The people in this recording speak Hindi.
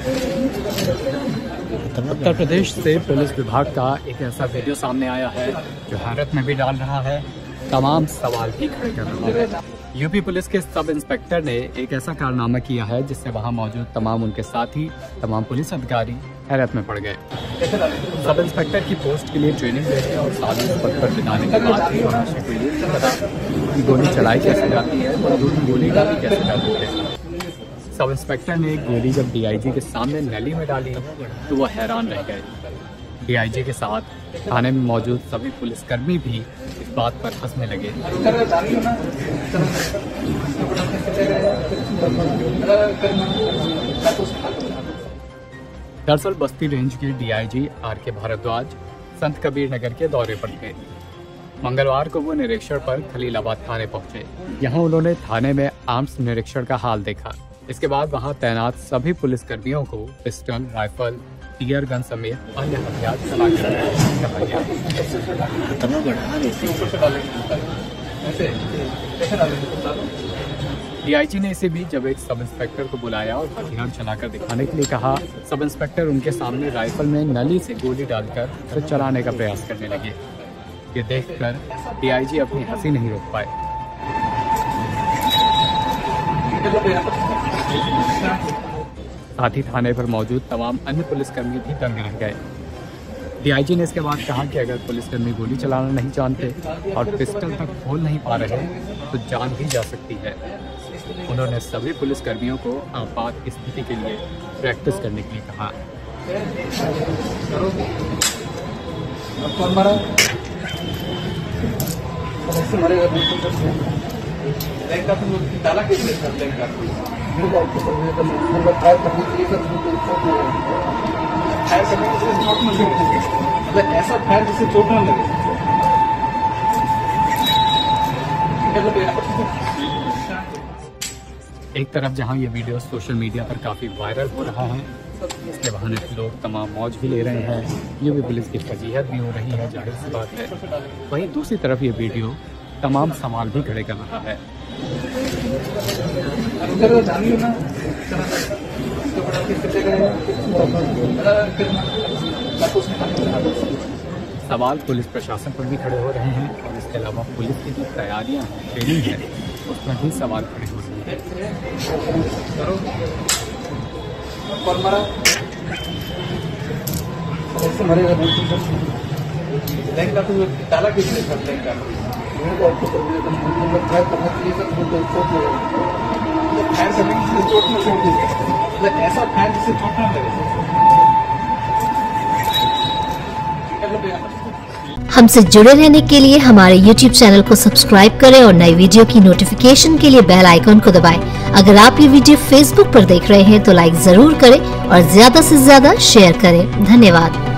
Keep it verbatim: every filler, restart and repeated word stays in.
उत्तर प्रदेश से पुलिस विभाग का एक ऐसा वीडियो सामने आया है जो हैरत में भी डाल रहा है, तमाम सवाल भी खड़े कर रहा है। यूपी पुलिस के सब इंस्पेक्टर ने एक ऐसा कारनामा किया है जिससे वहां मौजूद तमाम उनके साथी, तमाम पुलिस अधिकारी हैरत में पड़ गए। सब इंस्पेक्टर की पोस्ट के लिए ट्रेनिंग लेते और सालों पद पर बिताने के बाद भी हमेशा को ये नहीं पता कि गोली चलाई कैसे जाती है और दूसरी गोली का भी कैसे डालती है। सब इंस्पेक्टर ने गोली जब डीआईजी के सामने नली में डाली तो वह हैरान रह गए। डीआईजी के साथ थाने में मौजूद सभी पुलिसकर्मी भी इस बात पर हंसने लगे। दरअसल बस्ती रेंज के डीआईजी आर के भारद्वाज संत कबीर नगर के दौरे पर थे। मंगलवार को वो निरीक्षण पर खलीलाबाद थाने पहुंचे। यहां उन्होंने थाने में आर्म्स निरीक्षण का हाल देखा। इसके बाद वहां तैनात सभी पुलिसकर्मियों को पिस्टल, राइफल, टीयर गन समेत अन्य हथियार चलाकर कहा गया। डीआईजी ने इसे भी जब एक सब इंस्पेक्टर को बुलाया और हथियार चलाकर दिखाने के लिए कहा, सब इंस्पेक्टर उनके सामने राइफल में नली से गोली डालकर फिर चलाने का प्रयास करने लगे। ये देखकर डीआईजी अपनी हंसी नहीं रोक पाए। साथ ही थाने पर मौजूद तमाम अन्य पुलिसकर्मी भी दंग रह गए। डीआईजी ने इसके बाद कहा कि अगर पुलिसकर्मी गोली चलाना नहीं जानते और पिस्टल तक खोल नहीं पा रहे तो जान भी जा सकती है। उन्होंने सभी पुलिसकर्मियों को आपात स्थिति के लिए प्रैक्टिस करने के लिए कहा। ऐसा फायर जिससे चोट न लगे। एक तरफ जहां ये वीडियो सोशल मीडिया पर काफी वायरल हो रहा है, इसके बहाने लोग तमाम मौज भी ले रहे हैं, यूपी पुलिस की फजीहत भी हो रही है, जाहिर सी बात है। वहीं दूसरी तरफ ये वीडियो तमाम सवाल भी खड़े कर रहा है। सवाल पुलिस प्रशासन पर भी खड़े हो रहे हैं और इसके अलावा पुलिस की जो तैयारियां हैं, ट्रेनिंग है, उस पर भी सवाल खड़े हो रहे हैं। ताला किसने फायर करने की चोट न लगे। ऐसा फायर जिससे चोट न लगे। हमसे जुड़े रहने के लिए हमारे यूट्यूब चैनल को सब्सक्राइब करें और नई वीडियो की नोटिफिकेशन के लिए बेल आइकन को दबाएं। अगर आप ये वीडियो फेसबुक पर देख रहे हैं तो लाइक जरूर करें और ज्यादा से ज्यादा शेयर करें। धन्यवाद।